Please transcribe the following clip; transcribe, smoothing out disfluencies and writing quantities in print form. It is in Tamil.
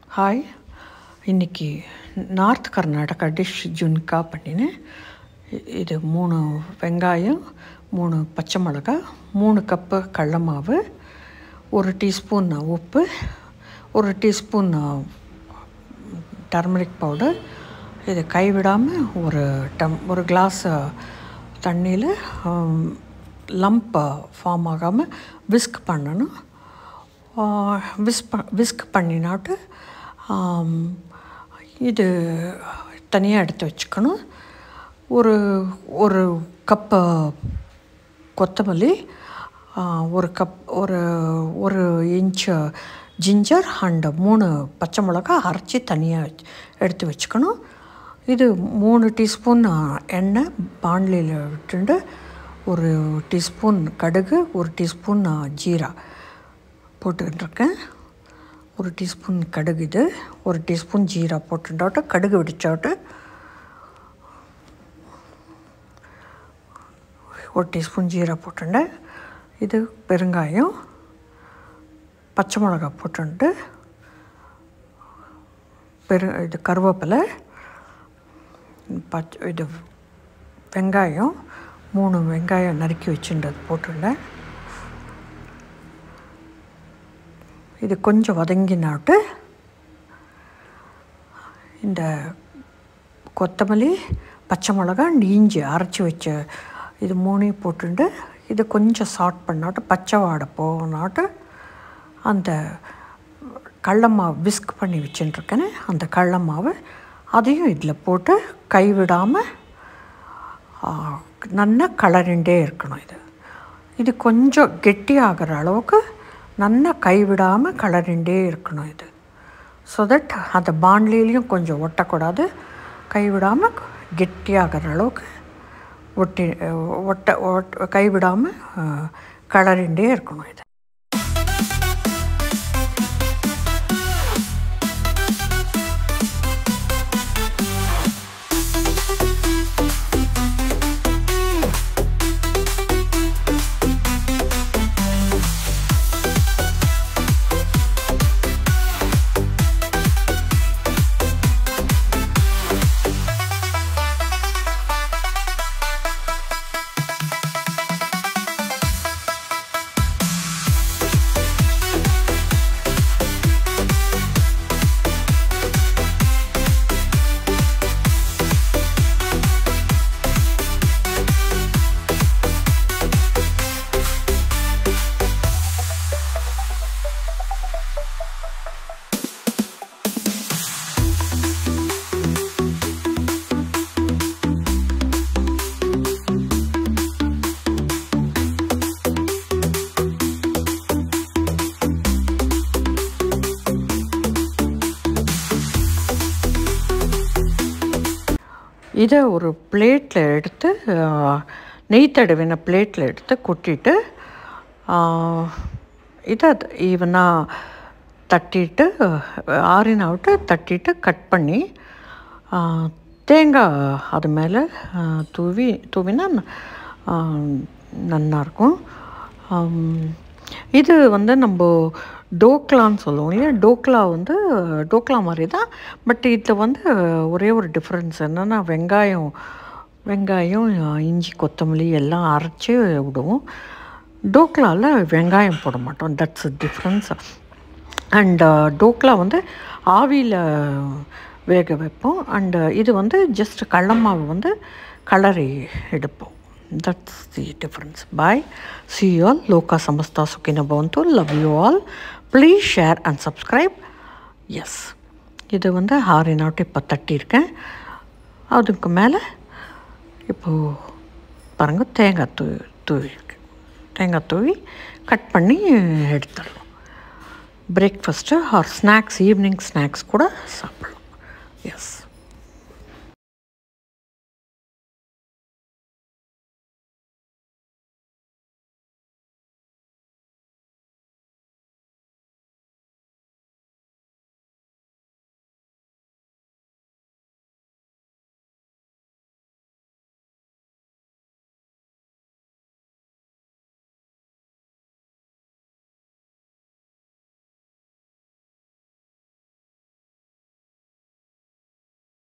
ஹாய், இன்றைக்கி நார்த் கர்நாடகா டிஷ் ஜுன்கா பண்ணினேன். இது 3 வெங்காயம், 3 பச்சை மிளகா, 3 கப்பு கடல மாவு, 1 டீஸ்பூன் உப்பு, 1 டீஸ்பூன் டர்மரிக் பவுடர். இதை கைவிடாமல் ஒரு கிளாஸ் தண்ணியில் லம்ப் ஃபார்ம் ஆகாமல் விஸ்க் பண்ணணும். விஸ்க் பண்ணினாட்டு இது தனியாக எடுத்து வச்சுக்கணும். ஒரு கப்பு கொத்தமல்லி, ஒரு இன்ச் ஜிஞ்சர் அண்ட் 3 பச்சை மிளகா அரைச்சி தனியாக எடுத்து வச்சுக்கணும். இது 3 டீஸ்பூன் எண்ணெய் பாண்லியில் விட்டுண்டு 1 டீஸ்பூன் கடுகு, 1 டீஸ்பூன் ஜீரா போட்டுருக்கேன். 1 டீஸ்பூன் கடுகு, இது 1 டீஸ்பூன் ஜீரா போட்டுட்டாட்டு கடுகு வெடிச்சாட்டு 1 டீஸ்பூன் ஜீரா போட்டுட்டேன். இது பெருங்காயம், பச்சை மிளகா போட்டுட்டு இது கருவேப்பிலை, இது வெங்காயம் 3 வெங்காயம் நறுக்கி வச்சுன்றது போட்டுட்டேன். இது கொஞ்சம் வதங்கினாட்டு இந்த கொத்தமல்லி, பச்சை மிளகா, இஞ்சி அரைச்சி வச்ச இது 3 போட்டுட்டு இது கொஞ்சம் சாட் பண்ணாட்டு பச்சை வாடை போனாட்டு அந்த கடல மாவு விஸ்க் பண்ணி வச்சுட்டுருக்கேன்னு அந்த கடல மாவு அதையும் இதில் போட்டு கைவிடாமல் நல்லா கலரிண்டே இருக்கணும். இது கொஞ்சம் கெட்டியாகிற அளவுக்கு நல்லா கைவிடாமல் கலரிண்டே இருக்கணும். இது ஸோ தட் அந்த பாண்ட்லேயும் கொஞ்சம் ஒட்டக்கூடாது. கைவிடாமல் கெட்டியாகிற அளவுக்கு கைவிடாமல் கலரிண்டே இருக்கணும். இது இதை ஒரு பிளேட்டில் எடுத்து நெய் தடவின பிளேட்டில் எடுத்து கொட்டிட்டு இதை ஈவனாக தட்டிட்டு ஆறினாவிட்டு தட்டிட்டு கட் பண்ணி தேங்காய் அது மேலே தூவினா நல்லாயிருக்கும். இது நம்ம டோக்லான்னு சொல்லுவோம் இல்லையா, டோக்லா மாதிரி தான். பட் இதில் ஒரே ஒரு டிஃப்ரென்ஸ் என்னென்னா வெங்காயம் இஞ்சி கொத்தமல்லி எல்லாம் அரைச்சி விடுவோம். டோக்லாவில் வெங்காயம் போட மாட்டோம். That's a difference. And dhokla ஆவியில் வேக வைப்போம். அண்டு இது ஜஸ்ட் கடல மாவு கலரி எடுப்போம். That's the difference. Bye. See you all. Loka samasta sukhina bhavantu. Love you all. Please share and subscribe. Yes. இது ஹாரினாட்டு இப்போ தட்டியிருக்கேன். அதுக்கு மேலே இப்போது பாருங்கள் தேங்காய் தூவி கட் பண்ணி எடுத்துடலாம். Breakfast or snacks, evening snacks கூட சாப்பிடலாம். எஸ்.